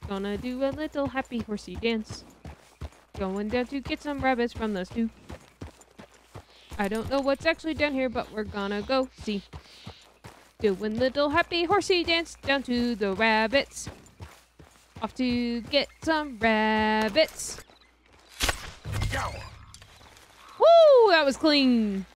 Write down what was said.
Gonna do a little happy horsey dance. Going down to get some rabbits from the stew. I don't know what's actually down here, but we're gonna go see. Doing little happy horsey dance down to the rabbits. Off to get some rabbits. Woo! That was clean.